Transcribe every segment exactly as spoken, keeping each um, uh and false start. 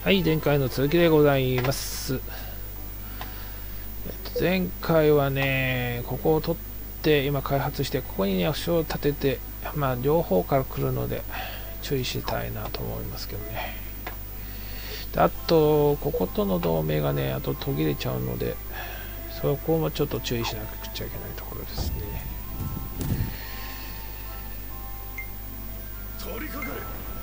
はい、前回の続きでございます。えっと、前回はね、ここを取って今開発して、ここにね、星を立てて、まあ両方から来るので注意したいなと思いますけどね。であと、こことの同盟がね、あと途切れちゃうので、そこもちょっと注意しなくちゃいけないところですね。 取りかかれ。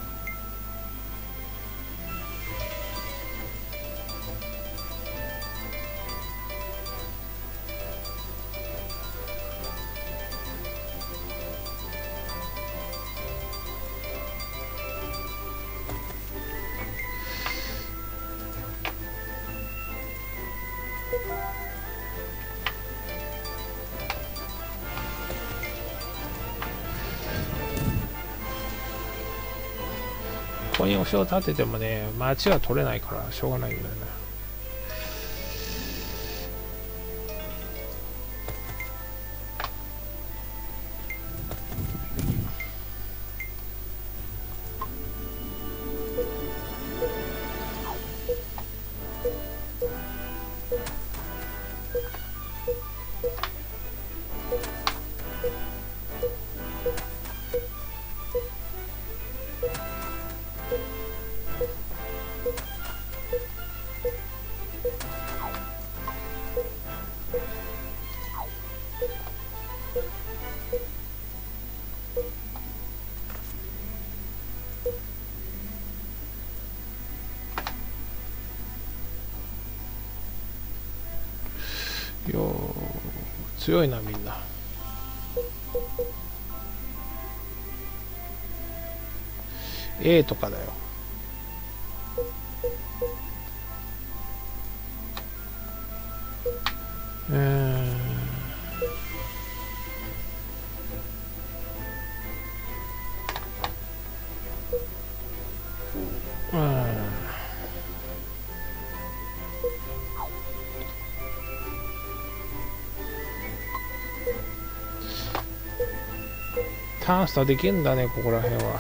ここに星を立ててもね、町は取れないからしょうがないんだよね。よー強いなみんな。A とかだよ。うーんうんターンスターできるんだね、ここら辺は。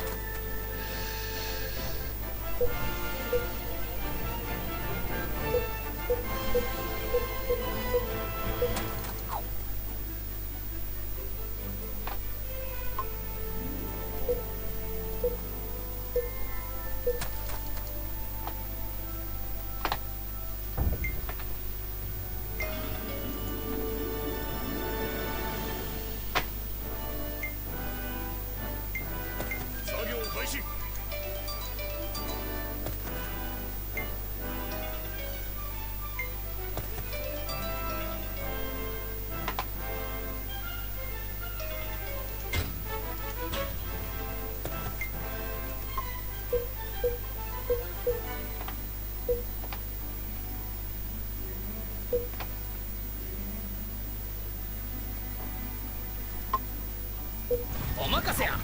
作業開始。お任せや。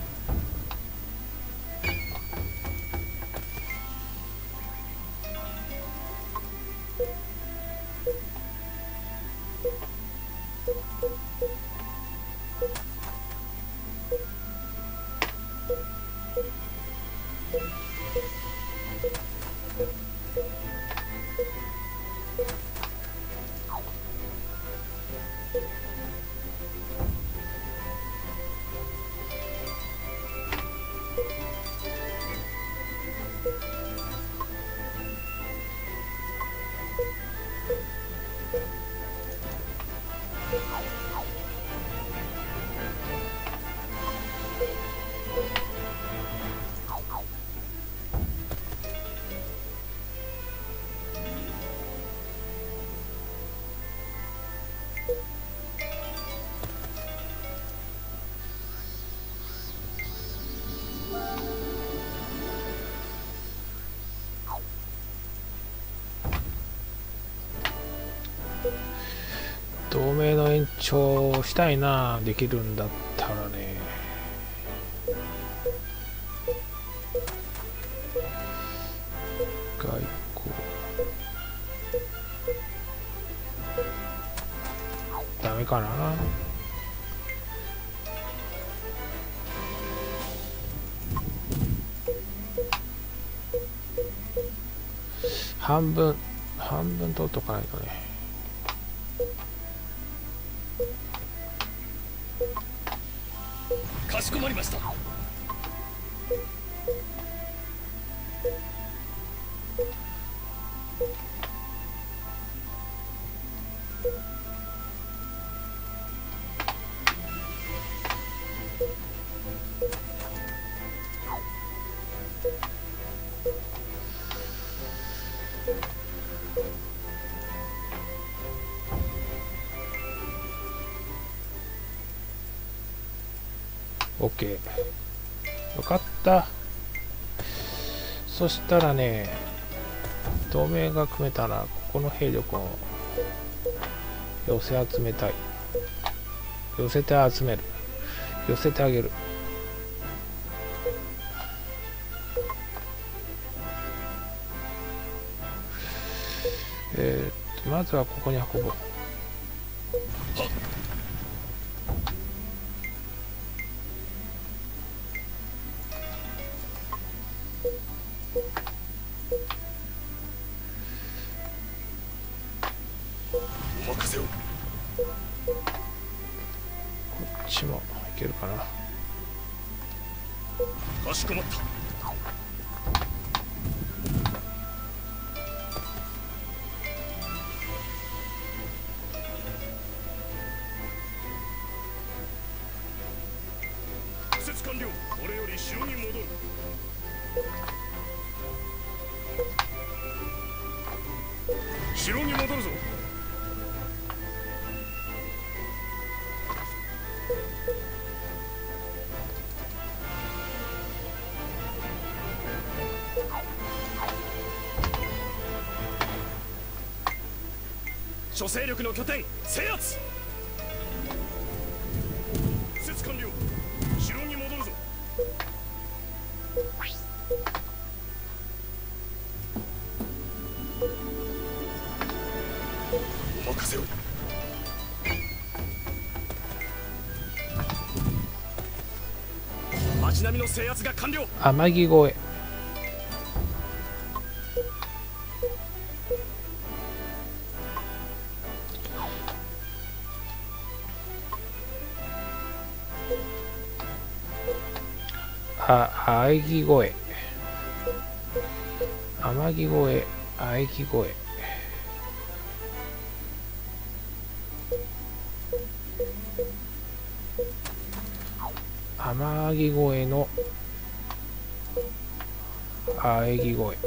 同盟の延長したいな、できるんだったらね。外交ダメかな。 半分半分取っとかないとね。 かしこまりました。 オッケー。よかった。そしたらね、同盟が組めたら、ここの兵力を寄せ集めたい。寄せて集める。寄せてあげる。えー、っと、まずはここに運ぼう。 お任せを。 こっちもいけるかな。 かしこまった。敷設完了。これより城に戻る。城に戻るぞ。諸勢力の拠点制圧。敷設完了。城に戻るぞ。お任せを。町並みの制圧が完了。 天城越え。あ、喘ぎ声。天城越え、喘ぎ声。天城越えの喘ぎ声。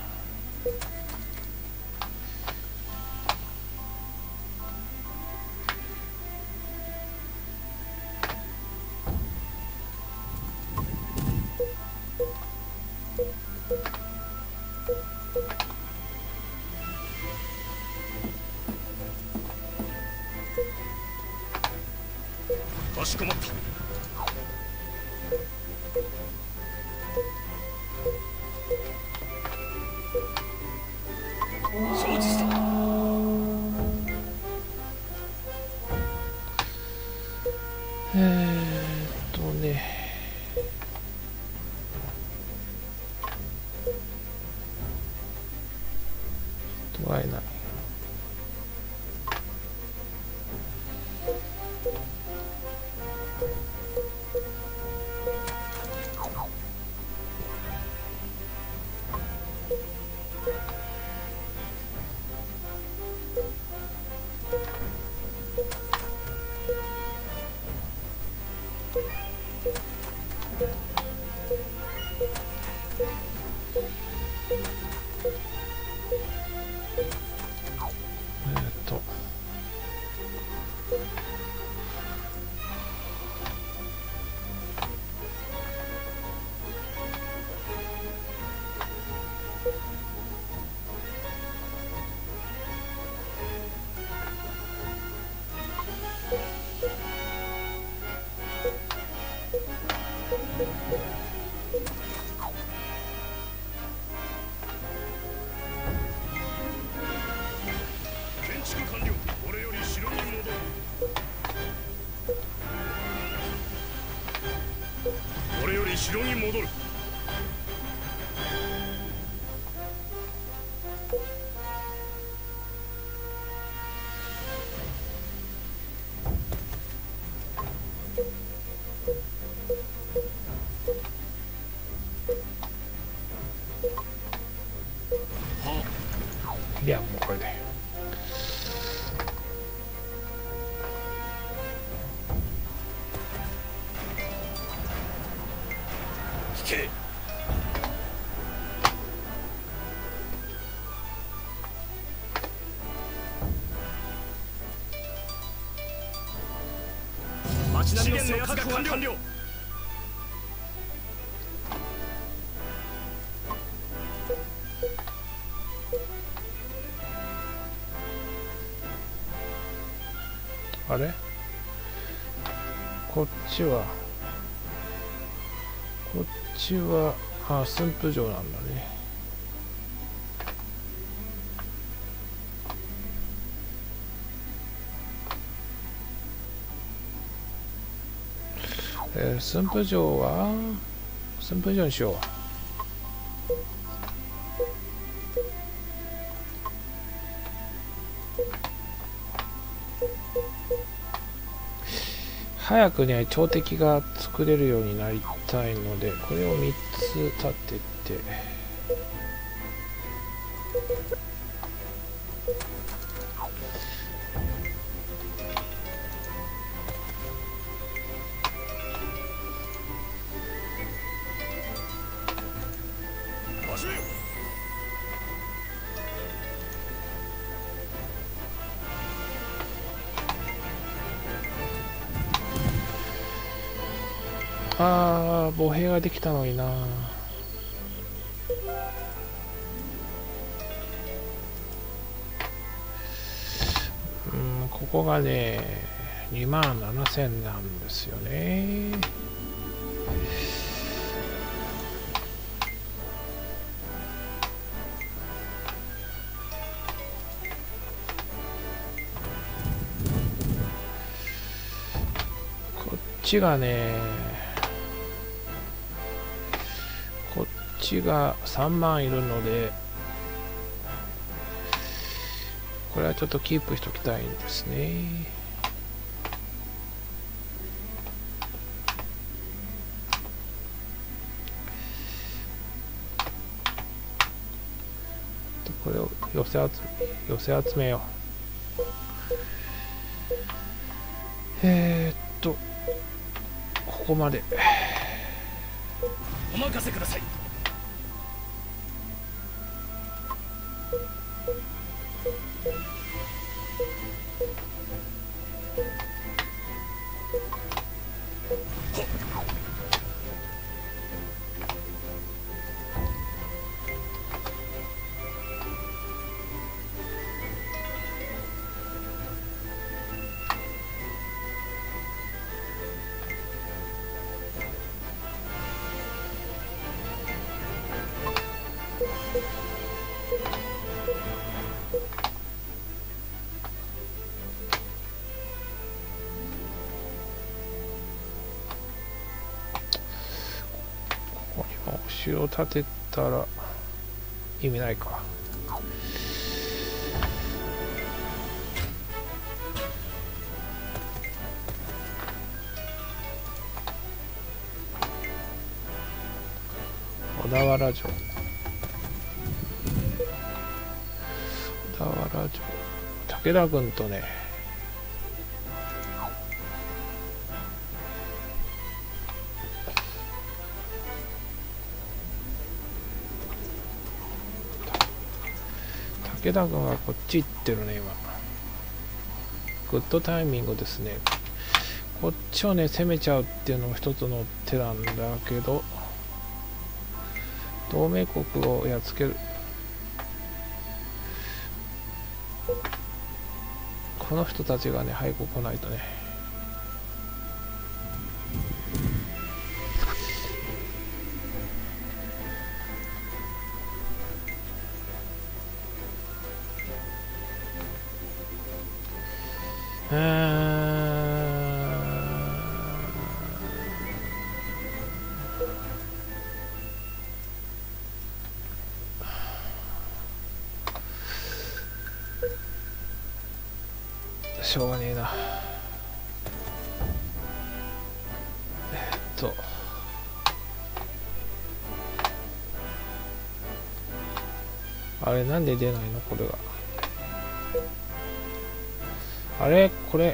かしこまった。承知した。 えーっとね、捉えない。 いやもうこれで引け。町並みの制圧が完了。 あれこっちはこっちはあ駿府城なんだね。えー、駿府城は駿府城にしよう。早くね朝敵が作れるようになりたいのでこれをみっつ立ててああ、歩兵ができたのにな。うん、ここがね、にまんななせんなんですよね。こっちがね、こっちがさんまんいるので、これはちょっとキープしときたいんですね。これを寄せ集め寄せ集めよう。えー、っとここまでお任せください。 お城を建てたら意味ないか。小田原城小田原城武田軍とね武田軍がこっち行ってるね今。グッドタイミングですね。こっちをね攻めちゃうっていうのも一つの手なんだけど同盟国をやっつける。この人たちがね早く来ないとね。うーんしょうがねえな。えー、っとあれなんで出ないのこれが。あれこれ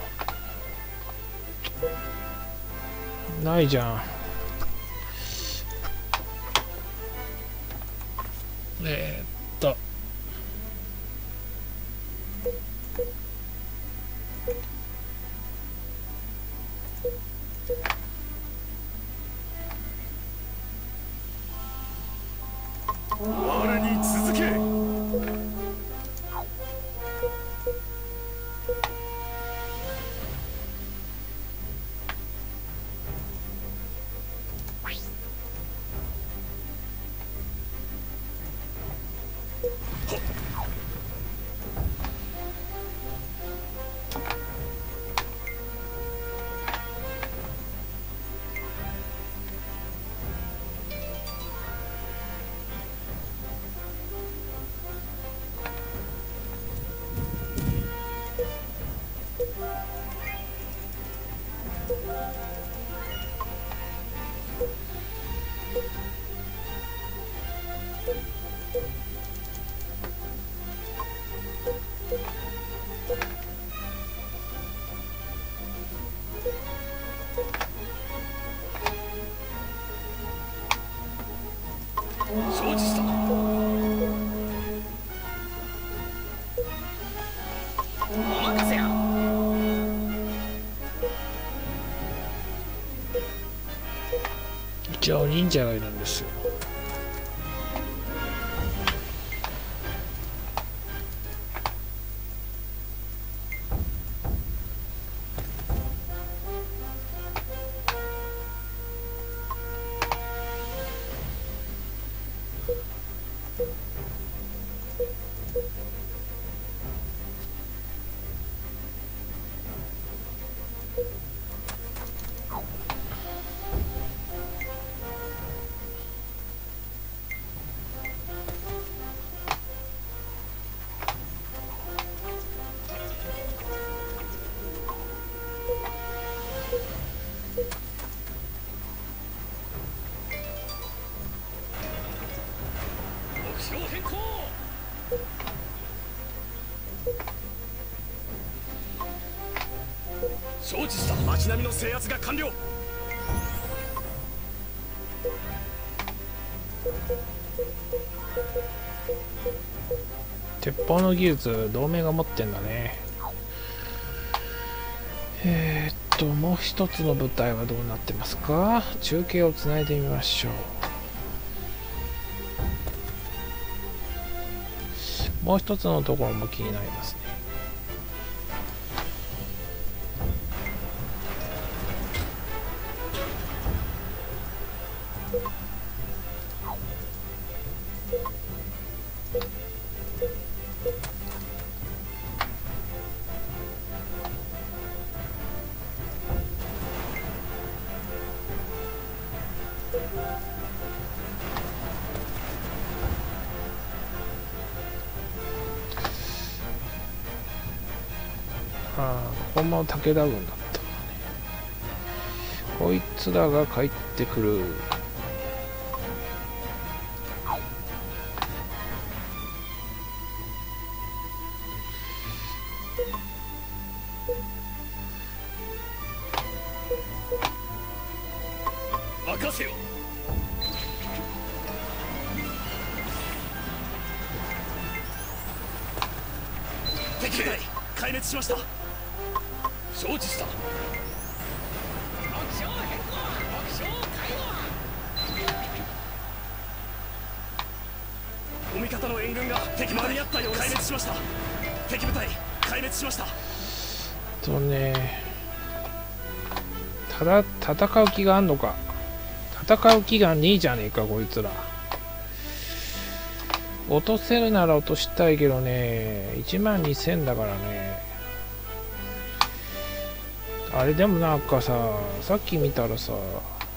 ないじゃん。えー、っと我に続け。承知した。お任せや。 一応忍者がいるんですよ。 目標変更。承知した。町並みの制圧が完了。 鉄砲の技術同盟が持ってんだね。えー、っともう一つの部隊はどうなってますか。中継をつないでみましょう。もう一つのところも気になりますね。ああ、ここも武田軍だったわね。こいつらが帰ってくる。 任せよ。敵部隊壊滅しました。承知した。目標変更。目標解放。お味方の援軍が敵間に合ったようです。壊滅しました。敵部隊壊滅しました。 とね、ただ戦う気があんのか。戦う気がねえじゃねえかこいつら。落とせるなら落としたいけどね、いちまんにせんだからね。あれでもなんかさ、さっき見たらさ、こ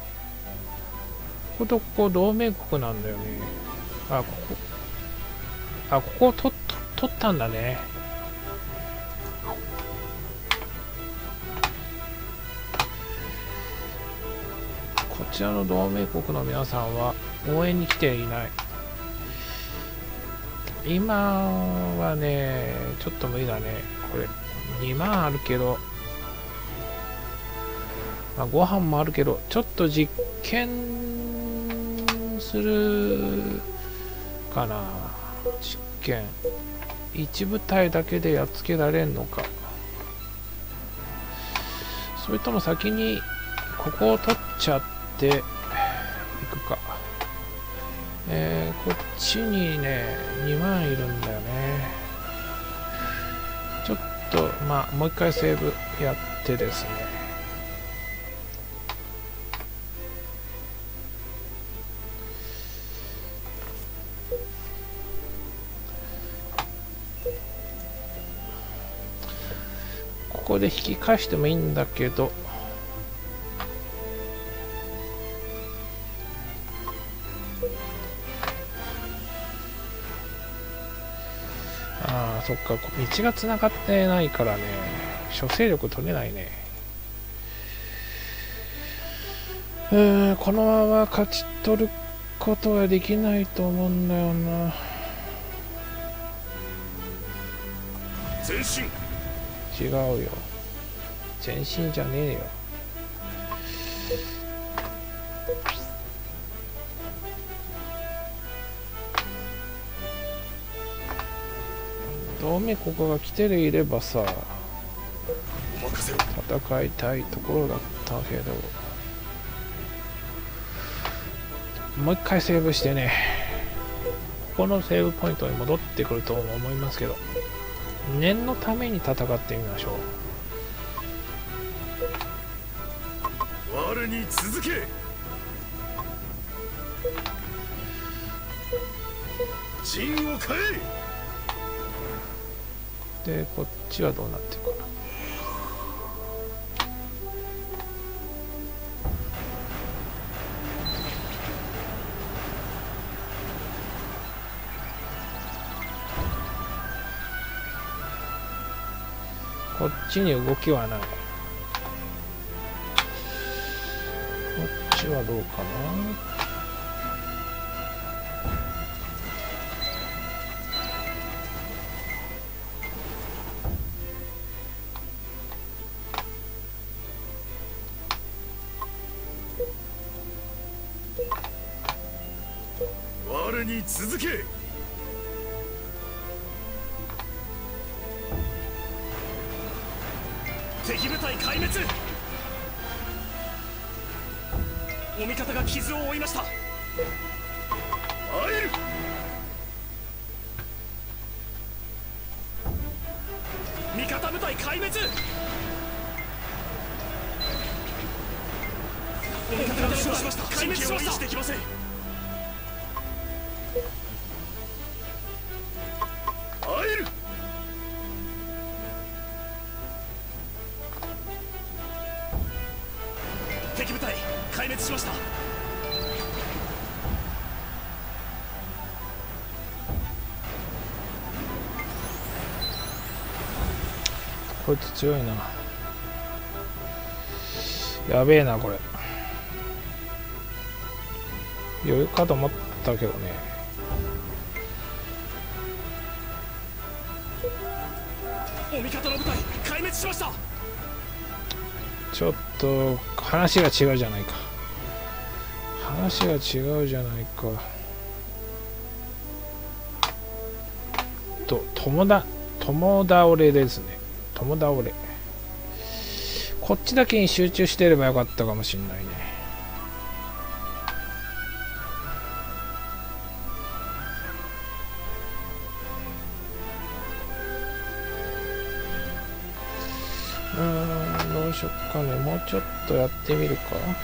ことここ同盟国なんだよね。あ、ここ、あ、ここを取っ取ったんだね。こちらの同盟国の皆さんは応援に来ていない。 今はねちょっと無理だね。これにまんあるけど、まあ、ご飯もあるけど、ちょっと実験するかな。実験一部隊だけでやっつけられんのか、それとも先にここを取っちゃっていくか。えー、こっちにねにまんいるんだよね。ちょっとまあもう一回セーブやってですね、ここで引き返してもいいんだけど、ああそっか、道がつながってないからね、諸勢力取れないね。うーん、このまま勝ち取ることはできないと思うんだよな。 前進。 違うよ、前進じゃねえよ。同盟国が来ていればさお任せろ。 戦いたいところだったけど、もう一回セーブしてね、ここのセーブポイントに戻ってくると思いますけど、念のために戦ってみましょう。 我に続け。陣を変え。 でこっちはどうなってるかな。こっちに動きはない。こっちはどうかな。 我に続け。敵部隊壊滅。お味方が傷を負いました。会える。味方部隊壊滅。お味方が負傷しました。壊滅しました。維持できません。会える。敵部隊壊滅しました。 こいつ強いな。やべえなこれ。余裕かと思ったけどね。 お味方の部隊壊滅しました。 ちょっと話が違うじゃないか。話が違うじゃないか。と友だ友倒れですね。友倒れ。こっちだけに集中してればよかったかもしんないね。うーん、どうしよっかね。もうちょっとやってみるか。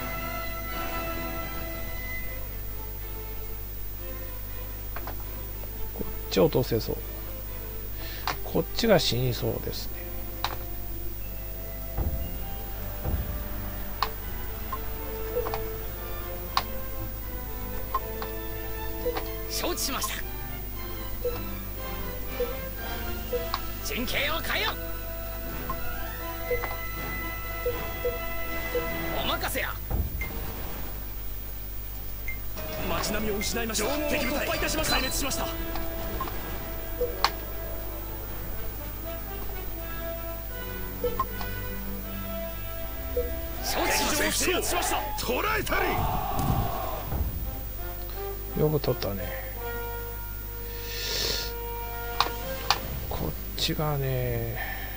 こっち落とせそう。こっちが死にそうですね。 承知しました。陣形を変えよ。お任せや。 街並みを失いました。敵部隊壊滅しました。 制圧しました。 捕らえたり。 よく取ったね。こっちがね、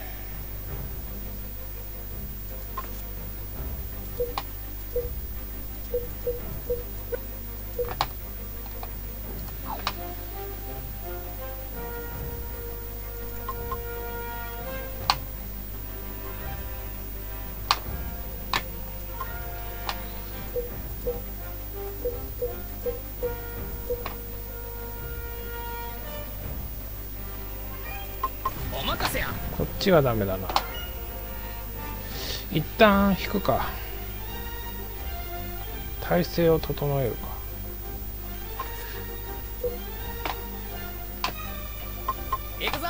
お任せや。 こっちがダメだな。一旦引くか。体勢を整えるか。 行くぞ。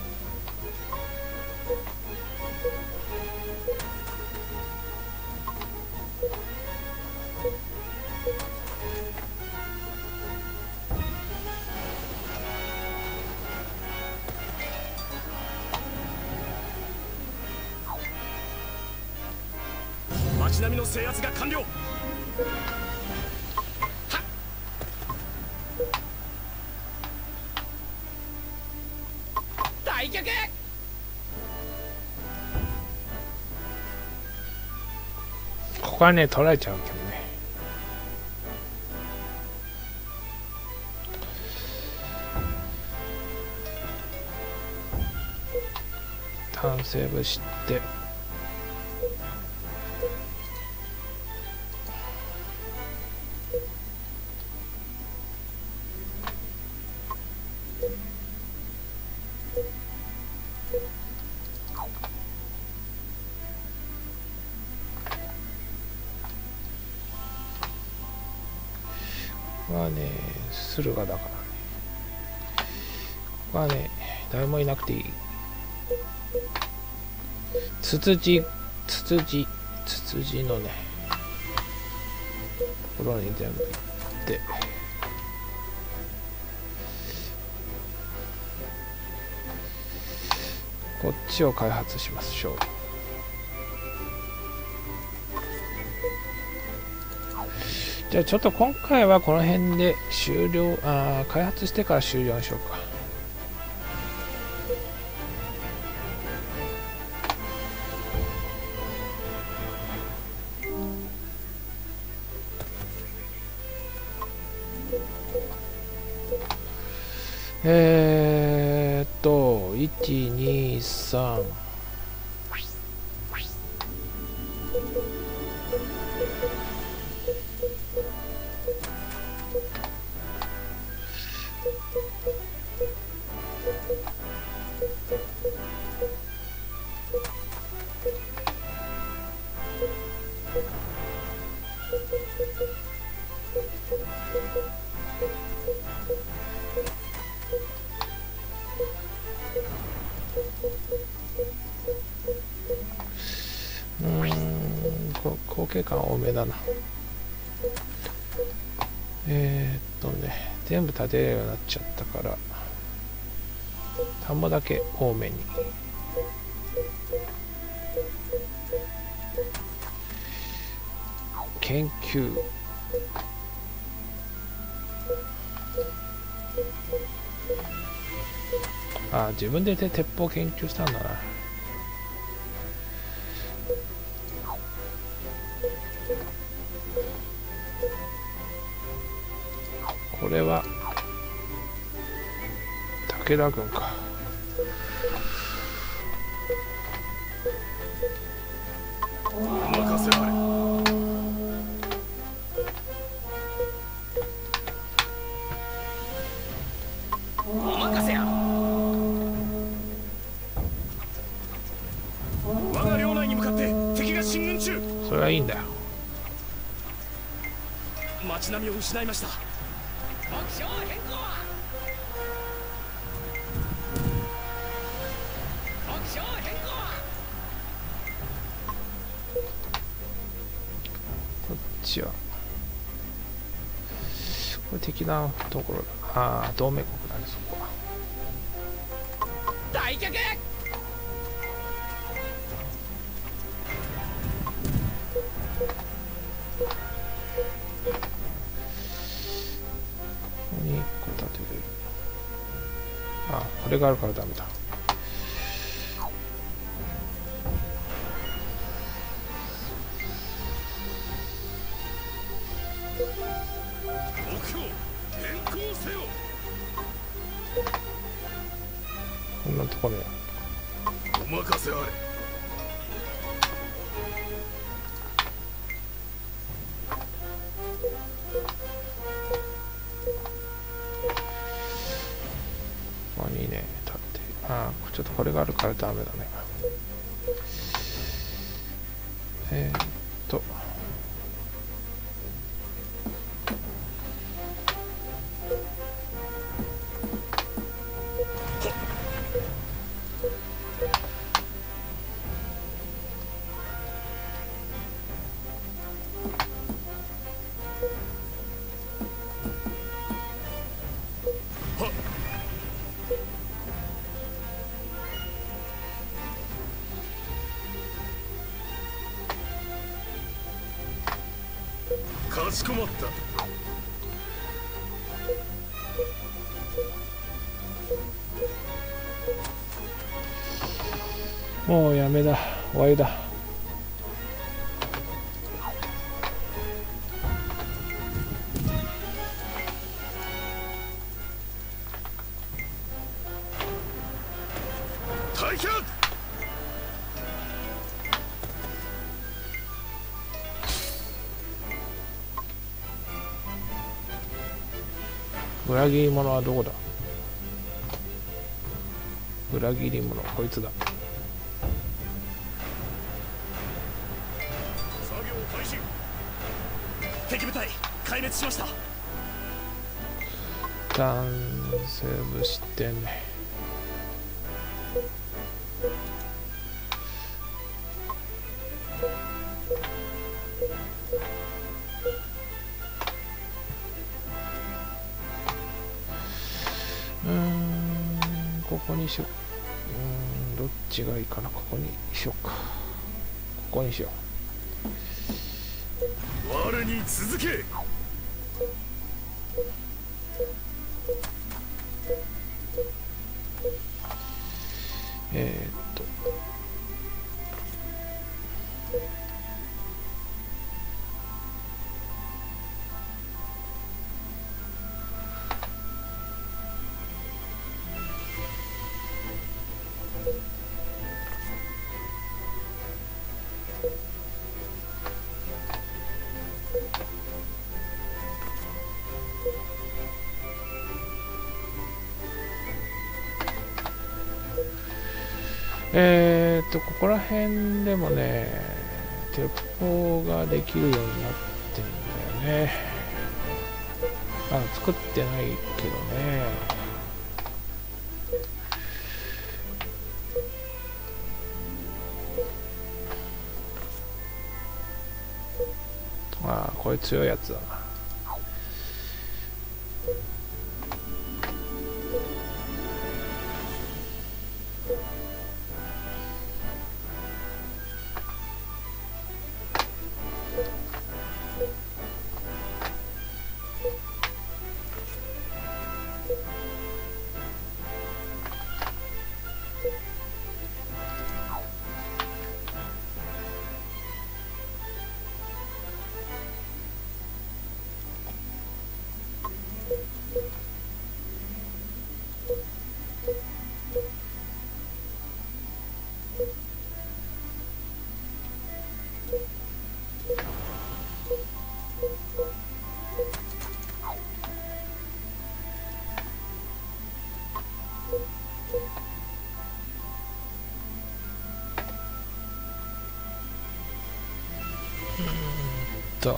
街並みの制圧が完了。 大脚。 ここはね取られちゃうけどね。ターンセーブして、ここはね駿河だからね。ここはね誰もいなくていい。ツツジツツジツツジのねところに全部行って、こっちを開発しましょう。じゃあちょっと今回はこの辺で終了、あ開発してから終了にしようか。えーっといちにさんうーんこ後継感多めだな。えー、っとね全部建てれるようになっちゃったから田んぼだけ多めに。研究あ自分で鉄砲研究したんだな。これは武田軍か。 任せられ。 お任せや。 我が領内に向かって敵が進軍中。 それはいいんだよ。 街並みを失いました。 目標変更。目標変更。 こっちはこれ敵なところだ。ああ同盟国だねそこは。 大脚。 あ、これがあるからダメだ。 目標変更せよ。 こんなところや。 お任せあれ。 ここにね、立って。ああ、ちょっとこれがあるからダメだね。えー、っと。 かしこまった。 もうやめだ。終わりだ。 退却。 裏切り者はどこだ。裏切り者、こいつだ。 作業開始。敵部隊壊滅しました。 ダンセーブしてね。うーん、ここにしよう。うーん、どっちがいいかな。ここにしようか。ここにしよう。 我に続け。 えー、っとえー、っとここら辺でもね鉄砲ができるようになってんだよね。あ、作ってないけどね。ああ、これ強いやつだな。と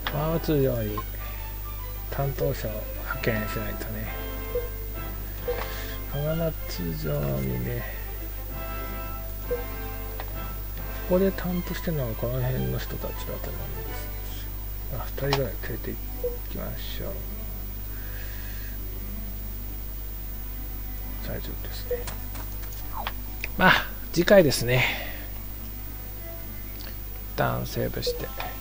まあ通常に担当者を派遣しないとね。浜松城にね、ここで担当してるのはこの辺の人たちだと思うんですよ。あ、ふたりぐらい連れて行きましょう。大丈夫ですね。まあ次回ですね。一旦セーブして。